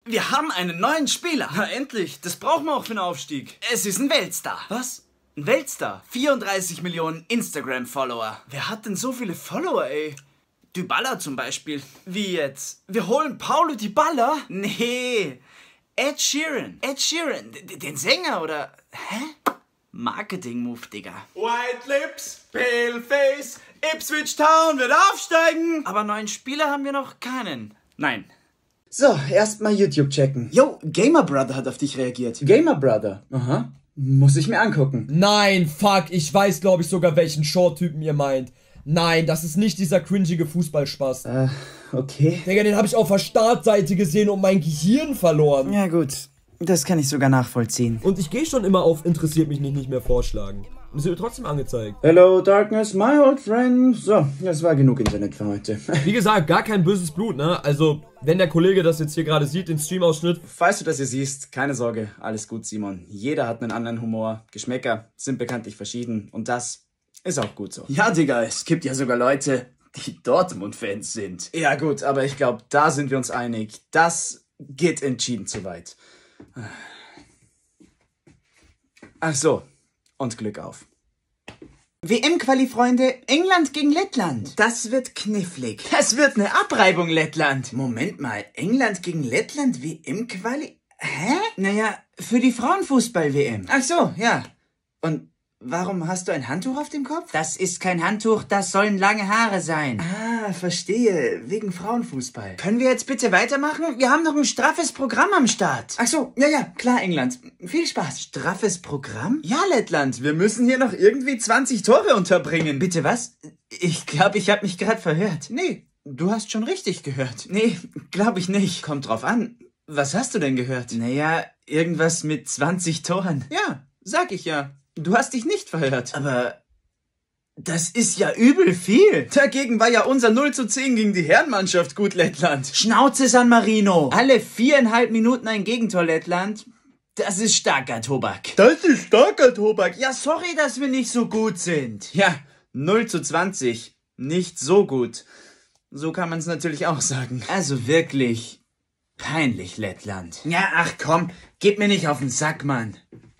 Wir haben einen neuen Spieler. Na endlich, das brauchen wir auch für den Aufstieg. Es ist ein Weltstar. Was? Ein Weltstar. 34 Millionen Instagram-Follower. Wer hat denn so viele Follower, ey? Dybala zum Beispiel. Wie jetzt? Wir holen Paulo Dybala? Nee, Ed Sheeran. Ed Sheeran, den Sänger oder... Hä? Marketing-Move, Digga. White Lips, Pale Face, Ipswich Town wird aufsteigen. Aber neuen Spieler haben wir noch keinen. Nein. So, erstmal YouTube checken. Yo, Gamer Brother hat auf dich reagiert. Gamer Brother? Aha. Muss ich mir angucken. Nein, fuck, ich weiß, glaube ich, sogar, welchen Short-Typen ihr meint. Nein, das ist nicht dieser cringige Fußballspaß. Okay. Digga, den habe ich auf der Startseite gesehen und mein Gehirn verloren. Ja gut, das kann ich sogar nachvollziehen. Und ich gehe schon immer auf interessiert mich nicht mehr vorschlagen. Das wird trotzdem angezeigt. Hello Darkness, my old friend. So, das war genug Internet für heute. Wie gesagt, gar kein böses Blut, ne? Also, wenn der Kollege das jetzt hier gerade sieht, den Streamausschnitt. Falls du das hier siehst, keine Sorge, alles gut, Simon. Jeder hat einen anderen Humor. Geschmäcker sind bekanntlich verschieden und das ist auch gut so. Ja, Digga, es gibt ja sogar Leute, die Dortmund-Fans sind. Ja gut, aber ich glaube, da sind wir uns einig. Das geht entschieden zu weit. Ach so, und Glück auf. WM-Quali, Freunde, England gegen Lettland. Das wird knifflig. Das wird eine Abreibung, Lettland. Moment mal, England gegen Lettland WM-Quali? Hä? Naja, für die Frauenfußball-WM. Ach so, ja. Und warum hast du ein Handtuch auf dem Kopf? Das ist kein Handtuch, das sollen lange Haare sein. Ah, verstehe. Wegen Frauenfußball. Können wir jetzt bitte weitermachen? Wir haben noch ein straffes Programm am Start. Ach so, ja, klar, England. Viel Spaß. Straffes Programm? Ja, Lettland, wir müssen hier noch irgendwie 20 Tore unterbringen. Bitte was? Ich glaube, ich habe mich gerade verhört. Nee, du hast schon richtig gehört. Nee, glaube ich nicht. Kommt drauf an. Was hast du denn gehört? Naja, irgendwas mit 20 Toren. Ja, sag ich ja. Du hast dich nicht verhört. Aber das ist ja übel viel. Dagegen war ja unser 0:10 gegen die Herrenmannschaft gut, Lettland. Schnauze, San Marino. Alle 4,5 Minuten ein Gegentor, Lettland. Das ist starker Tobak. Das ist starker Tobak. Ja, sorry, dass wir nicht so gut sind. Ja, 0:20. Nicht so gut. So kann man es natürlich auch sagen. Also wirklich peinlich, Lettland. Ja, ach komm, gib mir nicht auf den Sack, Mann.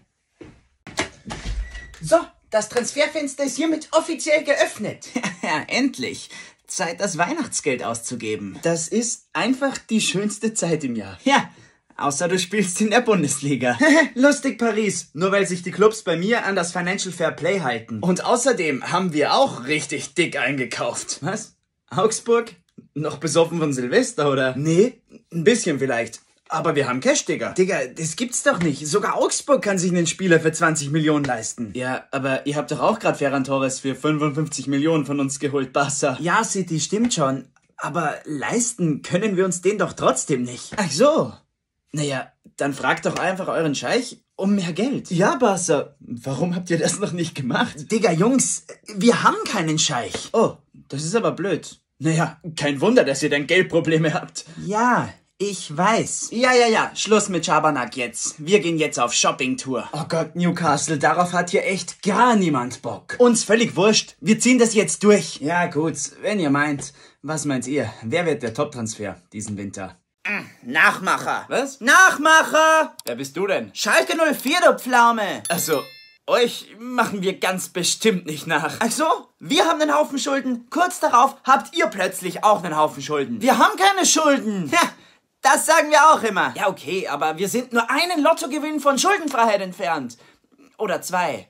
So, das Transferfenster ist hiermit offiziell geöffnet. Ja, endlich. Zeit, das Weihnachtsgeld auszugeben. Das ist einfach die schönste Zeit im Jahr. Ja, außer du spielst in der Bundesliga. Lustig, Paris. Nur weil sich die Clubs bei mir an das Financial Fair Play halten. Und außerdem haben wir auch richtig dick eingekauft. Was? Augsburg? Noch besoffen von Silvester, oder? Nee, ein bisschen vielleicht. Aber wir haben Cash, Digga. Digga, das gibt's doch nicht. Sogar Augsburg kann sich einen Spieler für 20 Millionen leisten. Ja, aber ihr habt doch auch gerade Ferran Torres für 55 Millionen von uns geholt, Barca. Ja, City, stimmt schon. Aber leisten können wir uns den doch trotzdem nicht. Ach so. Naja, dann fragt doch einfach euren Scheich um mehr Geld. Ja, Barca. Warum habt ihr das noch nicht gemacht? Digga, Jungs, wir haben keinen Scheich. Oh, das ist aber blöd. Naja, kein Wunder, dass ihr dann Geldprobleme habt. Ja, ich weiß. Ja, Schluss mit Schabernack jetzt. Wir gehen jetzt auf Shoppingtour. Oh Gott, Newcastle, darauf hat hier echt gar niemand Bock. Uns völlig wurscht. Wir ziehen das jetzt durch. Ja gut, wenn ihr meint. Was meint ihr? Wer wird der Top-Transfer diesen Winter? Nachmacher. Was? Nachmacher! Wer bist du denn? Schalke 04, du Pflaume. Also, euch machen wir ganz bestimmt nicht nach. Ach so, wir haben einen Haufen Schulden. Kurz darauf habt ihr plötzlich auch einen Haufen Schulden. Wir haben keine Schulden. Ja, das sagen wir auch immer. Ja, okay, aber wir sind nur einen Lottogewinn von Schuldenfreiheit entfernt. Oder 2.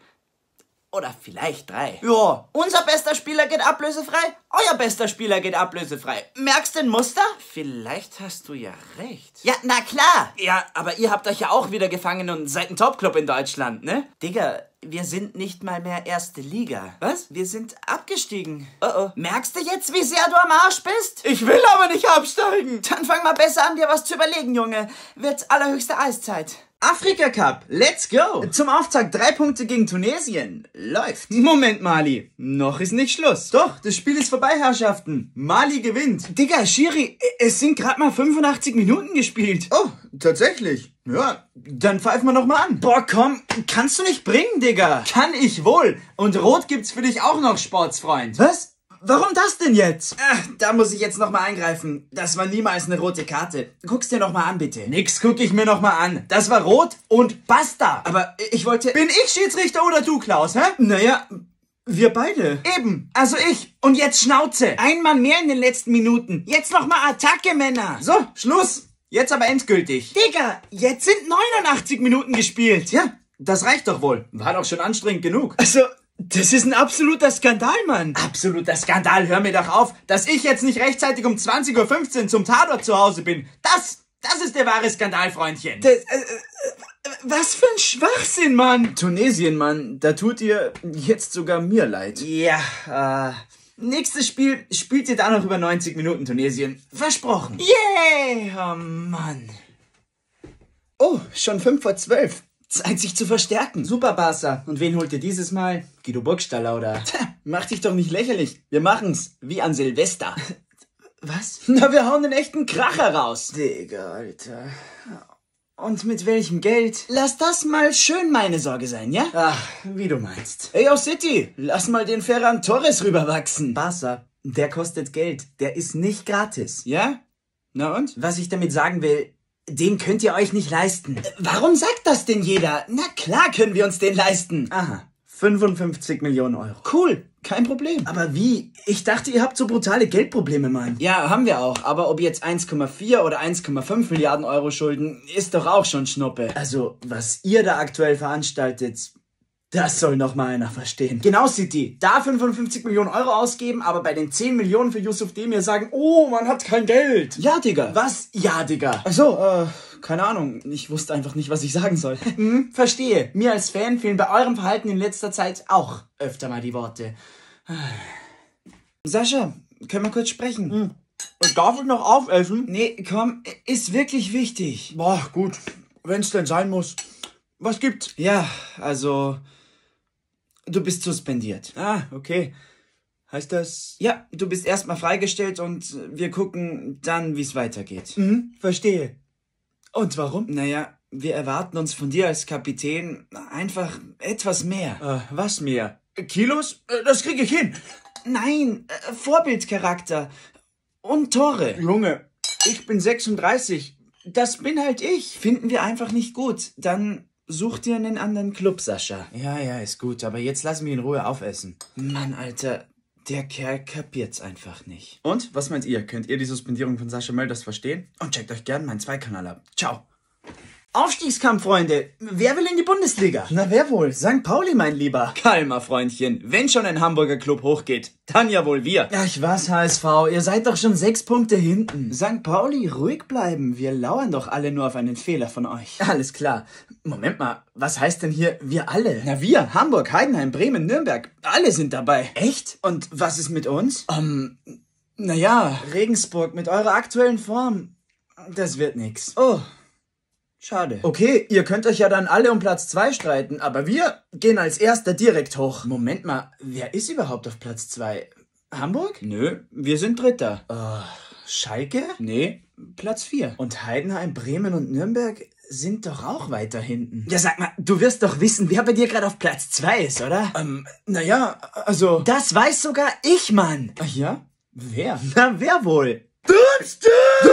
Oder vielleicht 3. Ja, unser bester Spieler geht ablösefrei, euer bester Spieler geht ablösefrei. Merkst du ein Muster? Vielleicht hast du ja recht. Ja, na klar. Ja, aber ihr habt euch ja auch wieder gefangen und seid ein Topclub in Deutschland, ne? Digga, wir sind nicht mal mehr erste Liga. Was? Wir sind abgestiegen. Oh. Merkst du jetzt, wie sehr du am Arsch bist? Ich will aber nicht absteigen. Dann fang mal besser an, dir was zu überlegen, Junge. Wird allerhöchste Eiszeit. Afrika Cup, let's go! Zum Auftakt 3 Punkte gegen Tunesien. Läuft. Moment, Mali. Noch ist nicht Schluss. Doch, das Spiel ist vorbei, Herrschaften. Mali gewinnt. Digga, Schiri, es sind gerade mal 85 Minuten gespielt. Oh, tatsächlich. Ja, dann pfeifen wir noch mal an. Boah, komm, kannst du nicht bringen, Digga. Kann ich wohl. Und Rot gibt's für dich auch noch, Sportsfreund. Was? Warum das denn jetzt? Da muss ich jetzt nochmal eingreifen. Das war niemals eine rote Karte. Guck's dir nochmal an, bitte. Nix guck ich mir nochmal an. Das war rot und basta. Aber ich wollte... Bin ich Schiedsrichter oder du, Klaus, hä? Naja, wir beide. Eben, also ich. Und jetzt Schnauze. Ein Mann mehr in den letzten Minuten. Jetzt nochmal Attacke, Männer. So, Schluss. Jetzt aber endgültig. Digga, jetzt sind 89 Minuten gespielt. Ja, das reicht doch wohl. War doch schon anstrengend genug. Also, das ist ein absoluter Skandal, Mann. Absoluter Skandal, hör mir doch auf, dass ich jetzt nicht rechtzeitig um 20:15 Uhr zum Tatort zu Hause bin. Das ist der wahre Skandal, Freundchen. Was für ein Schwachsinn, Mann. Tunesien, Mann, da tut ihr jetzt sogar mir leid. Ja, Nächstes Spiel spielt ihr da noch über 90 Minuten, Tunesien. Versprochen. yeah, oh Mann. Oh, schon 11:55. Zeit, sich zu verstärken. Super, Barca. Und wen holt ihr dieses Mal? Guido Burgstaller, oder? Mach dich doch nicht lächerlich. Wir machen's. Wie an Silvester. Was? Na, wir hauen den echten Kracher raus. Digga, Alter. Und mit welchem Geld? Lass das mal schön meine Sorge sein, ja? Ach, wie du meinst. Ey, aus City, lass mal den Ferran Torres rüberwachsen. Barca, der kostet Geld. Der ist nicht gratis. Ja? Na und? Was ich damit sagen will, den könnt ihr euch nicht leisten. Warum sagt das denn jeder? Na klar können wir uns den leisten. Aha, 55 Millionen Euro. Cool. Kein Problem. Aber wie? Ich dachte, ihr habt so brutale Geldprobleme, Mann. Ja, haben wir auch. Aber ob jetzt 1,4 oder 1,5 Milliarden Euro Schulden, ist doch auch schon Schnuppe. Also, was ihr da aktuell veranstaltet, das soll noch mal einer verstehen. Genau, City. Da 55 Millionen Euro ausgeben, aber bei den 10 Millionen für Yusuf Demir sagen, oh, man hat kein Geld. Ja, Digga. Was? Ja, Digga. Ach so, Keine Ahnung. Ich wusste einfach nicht, was ich sagen soll. verstehe. Mir als Fan fehlen bei eurem Verhalten in letzter Zeit auch öfter mal die Worte. Sascha, können wir kurz sprechen? Darf ich noch aufessen? Nee, komm, ist wirklich wichtig. Boah, gut. Wenn's denn sein muss. Was gibt's? Ja, also, du bist suspendiert. Ah, okay. Heißt das... Ja, du bist erstmal freigestellt und wir gucken dann, wie es weitergeht. Verstehe. Und warum? Naja, wir erwarten uns von dir als Kapitän einfach etwas mehr. Was mehr? Kilos? Das kriege ich hin. Nein, Vorbildcharakter und Tore. Junge, ich bin 36. Das bin halt ich. Finden wir einfach nicht gut. Dann such dir einen anderen Club, Sascha. Ja, ist gut, aber jetzt lass mich in Ruhe aufessen. Mann, Alter, der Kerl kapiert's einfach nicht. Und, was meint ihr? Könnt ihr die Suspendierung von Sascha Mölders verstehen? Und checkt euch gern meinen Zweikanal ab. Ciao. Aufstiegskampf, Freunde. Wer will in die Bundesliga? Na, wer wohl? St. Pauli, mein Lieber. Kalmer, Freundchen. Wenn schon ein Hamburger Club hochgeht, dann ja wohl wir. Ach was, HSV, ihr seid doch schon 6 Punkte hinten. St. Pauli, ruhig bleiben. Wir lauern doch alle nur auf einen Fehler von euch. Alles klar. Moment mal, was heißt denn hier wir alle? Na wir, Hamburg, Heidenheim, Bremen, Nürnberg, alle sind dabei. Echt? Und was ist mit uns? Naja. Regensburg, mit eurer aktuellen Form, das wird nix. Oh. Schade. Okay, ihr könnt euch ja dann alle um Platz 2 streiten, aber wir gehen als Erster direkt hoch. Moment mal, wer ist überhaupt auf Platz 2? Hamburg? Nö, wir sind Dritter. Schalke? Nee, Platz 4. Und Heidenheim, Bremen und Nürnberg sind doch auch weiter hinten. Ja, sag mal, du wirst doch wissen, wer bei dir gerade auf Platz 2 ist, oder? Naja, also... Das weiß sogar ich, Mann. Ach ja? Wer? Na, wer wohl? Dunsted!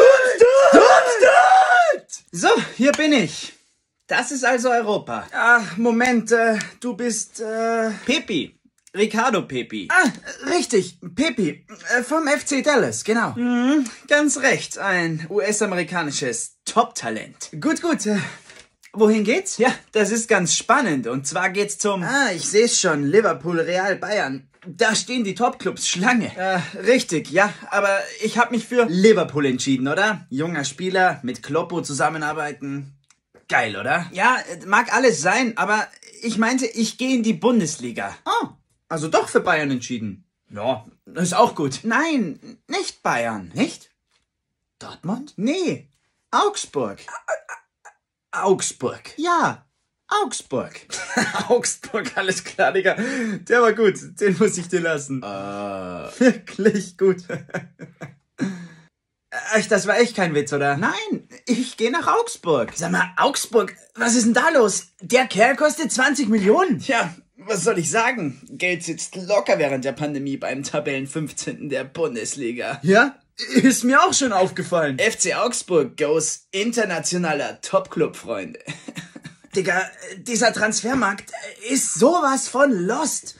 So, hier bin ich. Das ist also Europa. Ach, Moment, du bist, Pepi. Ricardo Pepi. Ah, richtig, Pepi, vom FC Dallas, genau. Ganz recht, ein US-amerikanisches Top-Talent. Gut, wohin geht's? Ja, das ist ganz spannend. Und zwar geht's zum... Ah, ich seh's schon, Liverpool, Real, Bayern. Da stehen die Topclubs Schlange. Richtig, ja, aber ich habe mich für Liverpool entschieden, oder? Junger Spieler, mit Kloppo zusammenarbeiten. Geil, oder? Ja, mag alles sein, aber ich meinte, ich gehe in die Bundesliga. Oh, also doch für Bayern entschieden. Ja, ist auch gut. Nein, nicht Bayern. Nicht? Dortmund? Nee, Augsburg. Augsburg. Ja, Augsburg. Augsburg, alles klar, Digga. Der war gut, den muss ich dir lassen. Wirklich gut. Ach, das war echt kein Witz, oder? Nein, ich gehe nach Augsburg. Sag mal, Augsburg, was ist denn da los? Der Kerl kostet 20 Millionen. Tja, was soll ich sagen? Geld sitzt locker während der Pandemie beim Tabellen 15. der Bundesliga. Ja? Ist mir auch schon aufgefallen. FC Augsburg goes internationaler Topclub, Freunde. Digga, dieser Transfermarkt ist sowas von lost.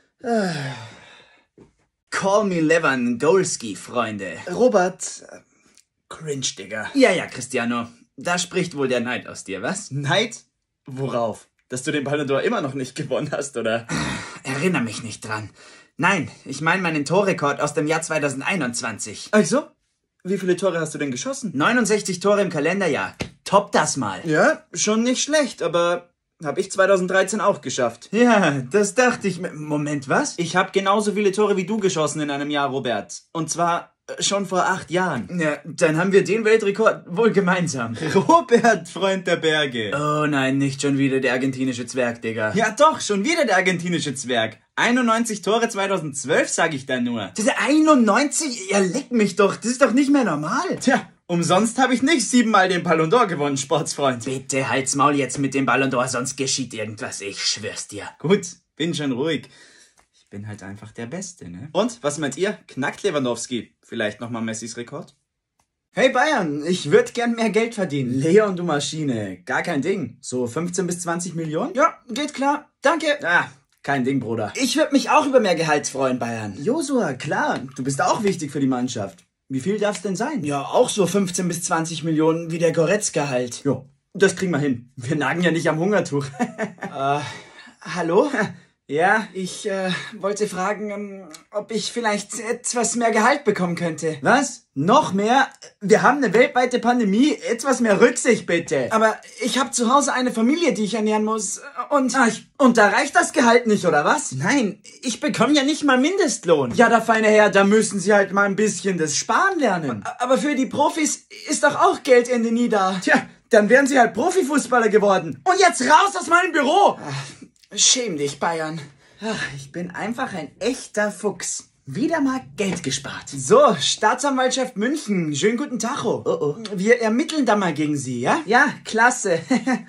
Call me Lewandowski, Freunde. Robert, cringe, Digga. Ja, Cristiano. Da spricht wohl der Neid aus dir, was? Neid? Worauf? Dass du den Ballon d'Or immer noch nicht gewonnen hast, oder? Erinnere mich nicht dran. Nein, ich meine meinen Torrekord aus dem Jahr 2021. Also? Wie viele Tore hast du denn geschossen? 69 Tore im Kalenderjahr. Top das mal. Ja, schon nicht schlecht, aber habe ich 2013 auch geschafft. Ja, das dachte ich mir. Moment, was? Ich habe genauso viele Tore wie du geschossen in einem Jahr, Robert. Und zwar schon vor 8 Jahren. Ja, dann haben wir den Weltrekord wohl gemeinsam. Robert, Freund der Berge. Oh nein, nicht schon wieder der argentinische Zwerg, Digga. Ja doch, schon wieder der argentinische Zwerg. 91 Tore 2012, sag ich da nur. Diese 91? Ja, leck mich doch, das ist doch nicht mehr normal. Tja, umsonst habe ich nicht 7-mal den Ballon d'Or gewonnen, Sportsfreund. Bitte halt's Maul jetzt mit dem Ballon d'Or, sonst geschieht irgendwas, ich schwör's dir. Gut, bin schon ruhig. Ich bin halt einfach der Beste, ne? Und, was meint ihr? Knackt Lewandowski vielleicht nochmal Messis Rekord? Hey Bayern, ich würde gern mehr Geld verdienen. Leon, du Maschine, gar kein Ding. So 15 bis 20 Millionen? Ja, geht klar. Danke. Ah, kein Ding, Bruder. Ich würde mich auch über mehr Gehalt freuen, Bayern. Josua, klar, du bist auch wichtig für die Mannschaft. Wie viel darf's denn sein? Ja, auch so 15 bis 20 Millionen wie der Goretzka halt. Jo, das kriegen wir hin. Wir nagen ja nicht am Hungertuch. Hallo? Ja, ich wollte fragen, ob ich vielleicht etwas mehr Gehalt bekommen könnte. Was? Noch mehr? Wir haben eine weltweite Pandemie. Etwas mehr Rücksicht, bitte. Aber ich habe zu Hause eine Familie, die ich ernähren muss. Und da reicht das Gehalt nicht, oder was? Nein, ich bekomme ja nicht mal Mindestlohn. Ja, der feine Herr, da müssen Sie halt mal ein bisschen das Sparen lernen. Aber für die Profis ist doch auch Geldende nie da. Tja, dann wären Sie halt Profifußballer geworden. Und jetzt raus aus meinem Büro! Schäm dich, Bayern. Ach, ich bin einfach ein echter Fuchs. Wieder mal Geld gespart. So, Staatsanwaltschaft München. Schönen guten Tag. Oh. Wir ermitteln da mal gegen Sie, ja? Ja, klasse.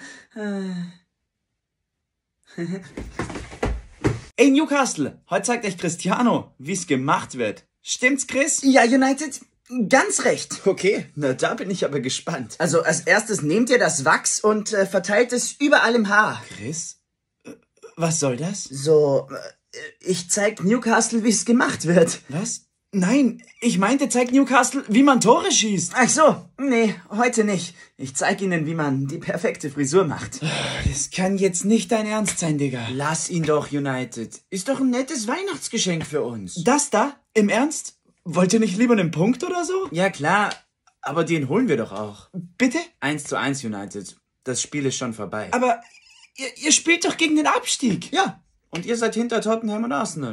Ey, Newcastle, heute zeigt euch Cristiano, wie's gemacht wird. Stimmt's, Chris? Ja, United, ganz recht. Okay, na da bin ich aber gespannt. Also, als erstes nehmt ihr das Wachs und verteilt es überall im Haar. Chris? Was soll das? So, ich zeig Newcastle, wie es gemacht wird. Was? Nein, ich meinte, zeig Newcastle, wie man Tore schießt. Ach so, nee, heute nicht. Ich zeig ihnen, wie man die perfekte Frisur macht. Das kann jetzt nicht dein Ernst sein, Digga. Lass ihn doch, United. Ist doch ein nettes Weihnachtsgeschenk für uns. Das da? Im Ernst? Wollt ihr nicht lieber einen Punkt oder so? Ja, klar, aber den holen wir doch auch. Bitte? 1:1, United. Das Spiel ist schon vorbei. Aber ihr spielt doch gegen den Abstieg. Ja, und ihr seid hinter Tottenham und Arsenal.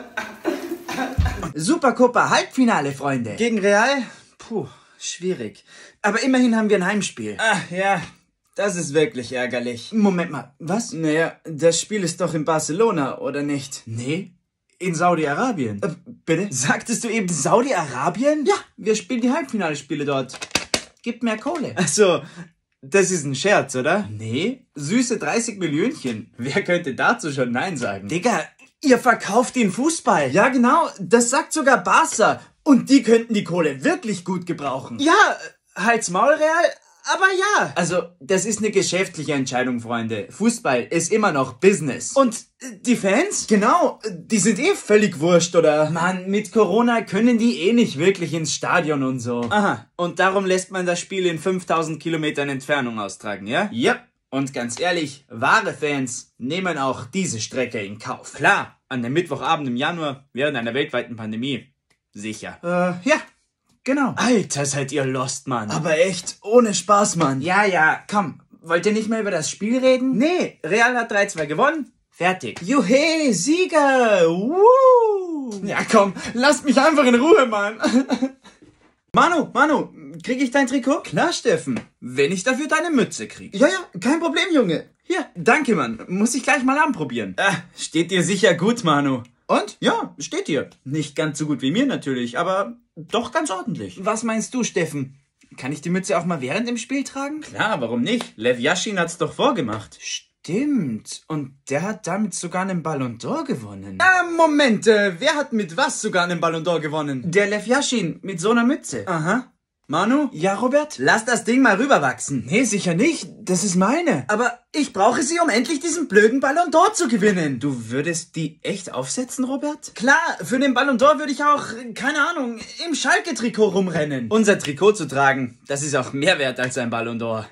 Supercopa Halbfinale, Freunde. Gegen Real? Puh, schwierig. Aber immerhin haben wir ein Heimspiel. Ach ja, das ist wirklich ärgerlich. Moment mal, was? Naja, das Spiel ist doch in Barcelona, oder nicht? Nee, in Saudi-Arabien. Bitte? Sagtest du eben Saudi-Arabien? Ja, wir spielen die Halbfinalspiele dort. Gibt mehr Kohle. Ach so. Das ist ein Scherz, oder? Nee, süße 30 Millionchen. Wer könnte dazu schon Nein sagen? Digga, ihr verkauft den Fußball. Ja, genau, das sagt sogar Barca. Und die könnten die Kohle wirklich gut gebrauchen. Ja, halt's Maul, Real, aber ja. Also, das ist eine geschäftliche Entscheidung, Freunde. Fußball ist immer noch Business. Und die Fans? Genau, die sind eh völlig wurscht, oder? Mann, mit Corona können die eh nicht wirklich ins Stadion und so. Aha, und darum lässt man das Spiel in 5000 Kilometern Entfernung austragen, ja? Yep. Und ganz ehrlich, wahre Fans nehmen auch diese Strecke in Kauf. Klar, an dem Mittwochabend im Januar während einer weltweiten Pandemie. Sicher. Ja. Genau. Alter, seid ihr lost, Mann. Aber echt, ohne Spaß, Mann. Ja, komm. Wollt ihr nicht mehr über das Spiel reden? Nee, Real hat 3:2 gewonnen. Fertig. Juhe, Sieger. Woo. Ja, komm, lasst mich einfach in Ruhe, Mann. Manu, krieg ich dein Trikot? Klar, Steffen. Wenn ich dafür deine Mütze krieg. Ja, kein Problem, Junge. Hier, danke, Mann. Muss ich gleich mal anprobieren. Steht dir sicher gut, Manu. Und? Ja, steht dir. Nicht ganz so gut wie mir natürlich, aber doch ganz ordentlich. Was meinst du, Steffen? Kann ich die Mütze auch mal während dem Spiel tragen? Klar, warum nicht? Lev Yashin hat's doch vorgemacht. Stimmt. Stimmt. Und der hat damit sogar einen Ballon d'Or gewonnen. Moment, wer hat mit was sogar einen Ballon d'Or gewonnen? Der Lev Yashin mit so einer Mütze. Aha. Manu? Ja, Robert? Lass das Ding mal rüberwachsen. Nee, sicher nicht. Das ist meine. Aber ich brauche sie, um endlich diesen blöden Ballon d'Or zu gewinnen. Du würdest die echt aufsetzen, Robert? Klar, für den Ballon d'Or würde ich auch, keine Ahnung, im Schalke-Trikot rumrennen. Unser Trikot zu tragen, das ist auch mehr wert als ein Ballon d'Or.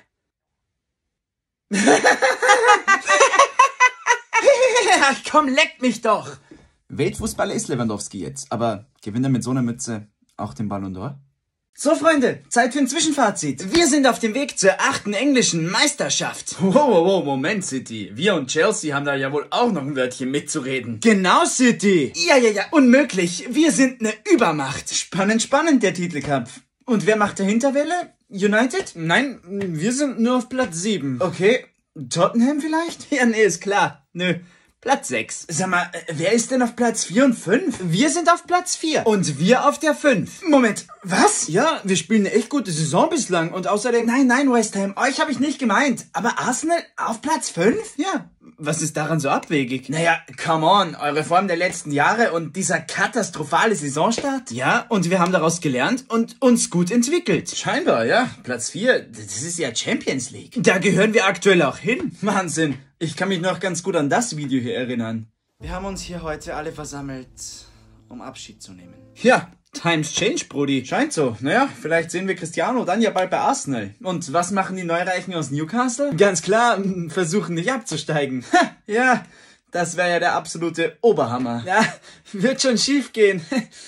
Komm, leck mich doch. Weltfußballer ist Lewandowski jetzt, aber gewinnt er mit so einer Mütze auch den Ballon d'Or? So, Freunde, Zeit für ein Zwischenfazit. Wir sind auf dem Weg zur 8. englischen Meisterschaft. Wow, Moment, City. Wir und Chelsea haben da ja wohl auch noch ein Wörtchen mitzureden. Genau, City. Ja, unmöglich. Wir sind eine Übermacht. Spannend, der Titelkampf. Und wer macht Hinterwelle? United? Nein, wir sind nur auf Platz 7. Okay, Tottenham vielleicht? Ja, nee, ist klar. Nö. Platz 6. Sag mal, wer ist denn auf Platz 4 und 5? Wir sind auf Platz 4. Und wir auf der 5. Moment, was? Ja, wir spielen eine echt gute Saison bislang. Und außerdem... Nein, West Ham, euch habe ich nicht gemeint. Aber Arsenal auf Platz 5? Ja. Was ist daran so abwegig? Naja, come on, eure Form der letzten Jahre und dieser katastrophale Saisonstart? Ja, und wir haben daraus gelernt und uns gut entwickelt. Scheinbar, ja. Platz 4, das ist ja Champions League. Da gehören wir aktuell auch hin. Wahnsinn. Ich kann mich noch ganz gut an das Video hier erinnern. Wir haben uns hier heute alle versammelt, um Abschied zu nehmen. Ja, times change, Brody. Scheint so. Naja, vielleicht sehen wir Cristiano dann ja bald bei Arsenal. Und was machen die Neureichen aus Newcastle? Ganz klar, versuchen nicht abzusteigen. Ha, ja, das wäre ja der absolute Oberhammer. Ja, wird schon schief gehen.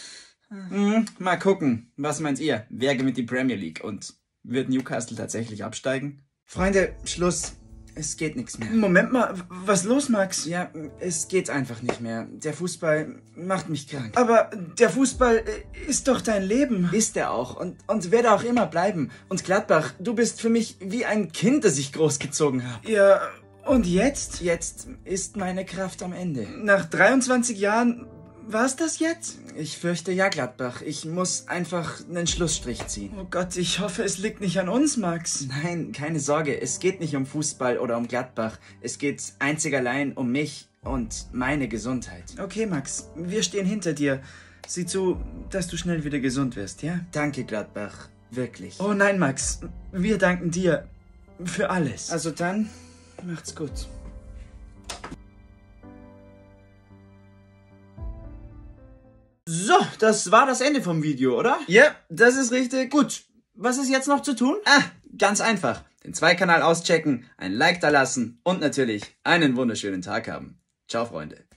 Mal gucken. Was meint ihr? Wer gewinnt die Premier League? Und wird Newcastle tatsächlich absteigen? Freunde, Schluss. Es geht nichts mehr. Moment mal, was los, Max? Ja, es geht einfach nicht mehr. Der Fußball macht mich krank. Aber der Fußball ist doch dein Leben. Ist er auch und werde auch immer bleiben. Und Gladbach, du bist für mich wie ein Kind, das ich großgezogen habe. Ja, und jetzt? Jetzt ist meine Kraft am Ende. Nach 23 Jahren... War's das jetzt? Ich fürchte ja, Gladbach. Ich muss einfach einen Schlussstrich ziehen. Oh Gott, ich hoffe, es liegt nicht an uns, Max. Nein, keine Sorge. Es geht nicht um Fußball oder um Gladbach. Es geht einzig allein um mich und meine Gesundheit. Okay, Max. Wir stehen hinter dir. Sieh zu, dass du schnell wieder gesund wirst, ja? Danke, Gladbach. Wirklich. Oh nein, Max. Wir danken dir für alles. Also dann, macht's gut. So, das war das Ende vom Video, oder? Ja, das ist richtig. Gut, was ist jetzt noch zu tun? Ganz einfach. Den Kanal auschecken, ein Like da lassen und natürlich einen wunderschönen Tag haben. Ciao, Freunde.